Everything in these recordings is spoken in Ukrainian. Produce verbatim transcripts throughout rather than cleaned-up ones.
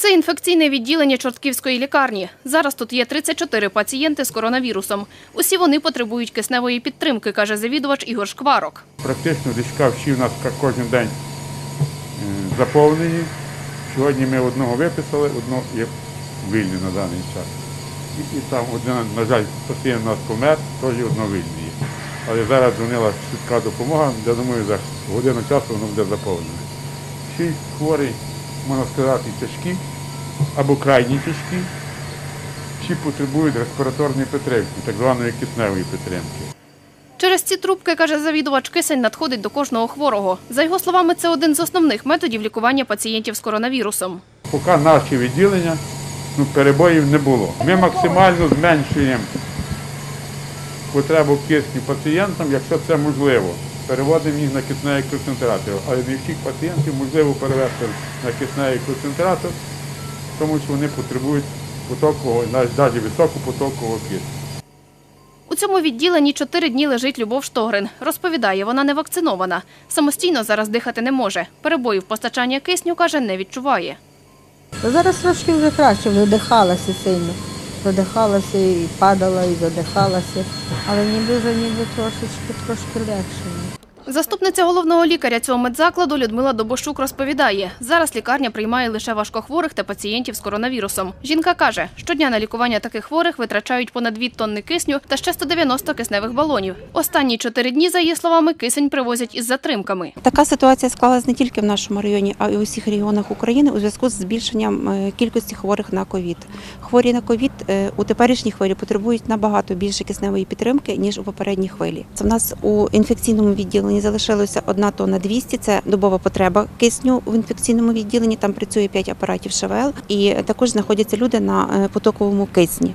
Це інфекційне відділення Чортківської лікарні. Зараз тут є тридцять чотири пацієнти з коронавірусом. Усі вони потребують кисневої підтримки, каже завідувач Ігор Шкварок. Практично ліжка всі у нас кожен день заповнені. Сьогодні ми одного виписали, одного є вільний на даний час. І, і там, один, на жаль, пацієнт у нас помер, теж одно вільний є. Але зараз дзвонила швидка допомога, я думаю, за годину часу воно буде заповнене. Всі хворі, можна сказати, тяжкі або крайні тяжкі, всі потребують респіраторної підтримки, так званої кисневої підтримки. Через ці трубки, каже завідувач, кисень надходить до кожного хворого. За його словами, це один з основних методів лікування пацієнтів з коронавірусом. Поки наші відділення, ну, перебоїв не було. Ми максимально зменшуємо потребу кисню пацієнтам, якщо це можливо. Переводимо їх на кисневий концентратор. Але не всіх пацієнтів можливо перевести на кисневий концентратор, тому що вони потребують потокового, навіть високопотокового кисню. У цьому відділенні чотири дні лежить Любов Штогрин. Розповідає, вона не вакцинована. Самостійно зараз дихати не може. Перебоїв постачання кисню, каже, не відчуває. Зараз трошки вже краще, видихалася сильно. Задихалася і падала, і задихалася. Але ніби вже ніби трошечки, трошки легше. Заступниця головного лікаря цього медзакладу Людмила Добощук розповідає, зараз лікарня приймає лише важкохворих та пацієнтів з коронавірусом. Жінка каже, щодня на лікування таких хворих витрачають понад дві тонни кисню та ще сто дев'яносто кисневих балонів. Останні чотири дні, за її словами, кисень привозять із затримками. Така ситуація склалась не тільки в нашому районі, а й у всіх регіонах України у зв'язку з збільшенням кількості хворих на ковід. Хворі на ковід у теперішній хвилі потребують набагато більше кисневої підтримки, ніж у попередній хвилі. У нас у інфекційному відділенні залишилося одна тонна двісті, це добова потреба кисню в інфекційному відділенні, там працює п'ять апаратів ШВЛ і також знаходяться люди на потоковому кисні.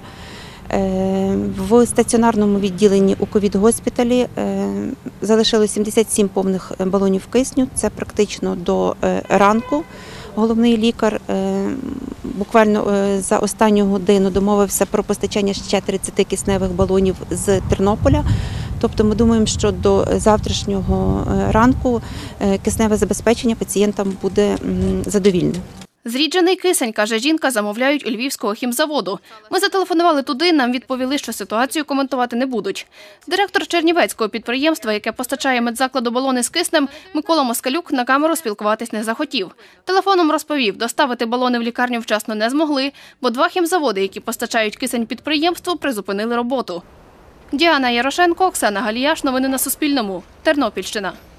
В стаціонарному відділенні у ковід-госпіталі залишилось сімдесят сім повних балонів кисню, це практично до ранку. Головний лікар буквально за останню годину домовився про постачання ще тридцяти кисневих балонів з Тернополя. Тобто ми думаємо, що до завтрашнього ранку кисневе забезпечення пацієнтам буде задовільне. Зріджений кисень, каже жінка, замовляють у Львівського хімзаводу. Ми зателефонували туди, нам відповіли, що ситуацію коментувати не будуть. Директор чернівецького підприємства, яке постачає медзакладу балони з киснем, Микола Москалюк на камеру спілкуватись не захотів. Телефоном розповів, доставити балони в лікарню вчасно не змогли, бо два хімзаводи, які постачають кисень підприємству, призупинили роботу. Діана Ярошенко, Оксана Галіяш. Новини на Суспільному. Тернопільщина.